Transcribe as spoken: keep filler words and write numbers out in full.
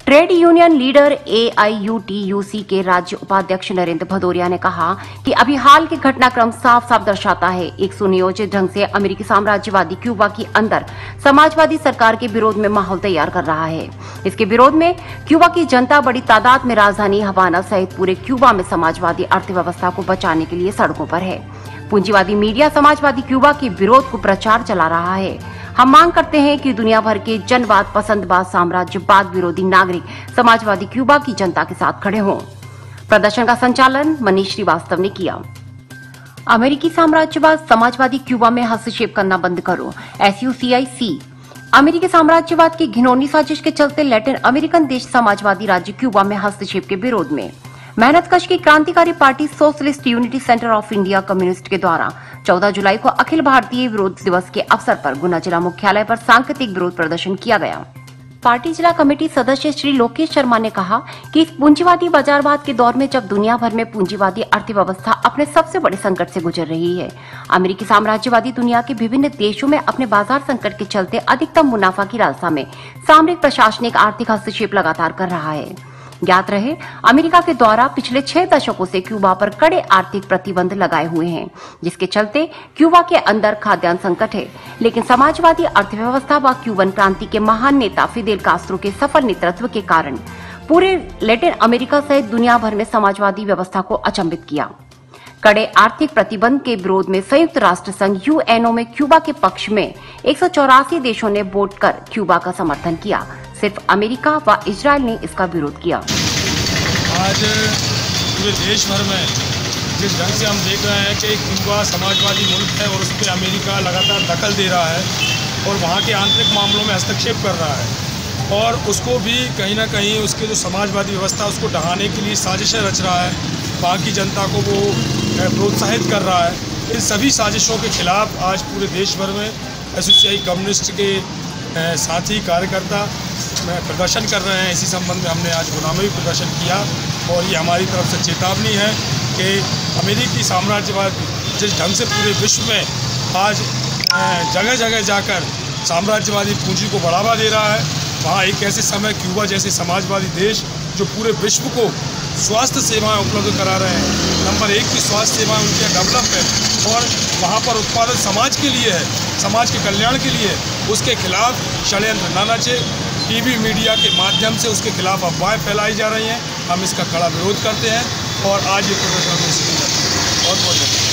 Trade union leader A I U T U C के राज्य उपाध्यक्ष नरेंद्र भदौरिया ने कहा कि अभी हाल के घटनाक्रम साफ साफ दर्शाता है एक सुनियोजित ढंग से अमेरिकी साम्राज्यवादी क्यूबा के अंदर समाजवादी सरकार के विरोध में माहौल तैयार कर रहा है। इसके विरोध में क्यूबा की जनता बड़ी तादाद में राजधानी हवाना सहित पूरे क्यूबा में समाजवादी अर्थव्यवस्था को बचाने के लिए सड़कों पर है। पूंजीवादी मीडिया समाजवादी क्यूबा के विरोध को प्रचार चला रहा है। हम मांग करते हैं कि दुनिया भर के जनवाद, पसंदबाज, साम्राज्यवाद विरोधी नागरिक समाजवादी क्यूबा की जनता के साथ खड़े हों। प्रदर्शन का संचालन मनीष श्रीवास्तव ने किया। अमेरिकी साम्राज्यवाद समाजवादी क्यूबा में हस्तक्षेप करना बंद करो, एस यू सी आई सी। अमेरिकी साम्राज्यवाद की घिनौनी साजिश के चलते लैटिन अमेरिकन देश समाजवादी राज्य क्यूबा में हस्तक्षेप के विरोध में मेहनतकश की क्रांतिकारी party socialist unity centre of India communist के द्वारा चौदह जुलाई को अखिल भारतीय विरोध दिवस के अवसर पर गुना जिला मुख्यालय पर सांकेतिक विरोध प्रदर्शन किया गया। पार्टी जिला कमेटी सदस्य श्री लोकेश शर्मा ने कहा कि इस पूंजीवादी बाजारवाद के दौर में जब दुनिया भर में पूंजीवादी अर्थव्यवस्था अपने सबसे बड़े संकट से गुजर रही है, अमेरिकी साम्राज्यवादी दुनिया के विभिन्न देशों में अपने बाजार संकट के चलते अधिकतम मुनाफा की लालसा में सामरिक, प्रशासनिक, आर्थिक हस्तक्षेप लगातार कर रहा है। ज्ञात रहे, अमेरिका के द्वारा पिछले छह दशकों से क्यूबा पर कड़े आर्थिक प्रतिबंध लगाए हुए हैं, जिसके चलते क्यूबा के अंदर खाद्यान्न संकट है। लेकिन समाजवादी अर्थव्यवस्था व क्यूबन क्रांति के महान नेता फिदेल कास्त्रो के सफल नेतृत्व के कारण पूरे लैटिन अमेरिका सहित दुनिया भर में समाजवादी व्यवस्था को अचंभित किया। कड़े आर्थिक प्रतिबंध के विरोध में संयुक्त राष्ट्र संघ यू एन ओ में क्यूबा के पक्ष में एक सौ चौरासी देशों ने वोट कर क्यूबा का समर्थन किया। सिर्फ अमेरिका व इजराइल ने इसका विरोध किया। आज पूरे देश भर में जिस ढंग से हम देख रहे हैं कि क्यूबा समाजवादी मुल्क है और उस पर अमेरिका लगातार दखल दे रहा है और वहाँ के आंतरिक मामलों में हस्तक्षेप कर रहा है और उसको भी कहीं ना कहीं उसके जो समाजवादी व्यवस्था उसको ढहाने के लिए साजिशें रच रहा है, वहाँ की जनता को वो प्रोत्साहित कर रहा है। इन सभी साजिशों के खिलाफ आज पूरे देश भर में S U C I communist के साथी कार्यकर्ता प्रदर्शन कर रहे हैं। इसी संबंध में हमने आज गुना में भी प्रदर्शन किया और ये हमारी तरफ से चेतावनी है कि अमेरिकी साम्राज्यवाद जिस ढंग से पूरे विश्व में आज जगह जगह जाकर साम्राज्यवादी पूंजी को बढ़ावा दे रहा है, वहाँ एक ऐसे समय क्यूबा जैसे समाजवादी देश जो पूरे विश्व को स्वास्थ्य सेवाएं उपलब्ध करा रहे हैं, नंबर एक की स्वास्थ्य सेवाएं उनकी डेवलप है और वहाँ पर उत्पादन समाज के लिए है, समाज के कल्याण के लिए, उसके खिलाफ षड्यंत्र न नचे। टीवी मीडिया के माध्यम से उसके खिलाफ अफवाहें फैलाई जा रही हैं। हम इसका कड़ा विरोध करते हैं और आज ये प्रदर्शन में बहुत बहुत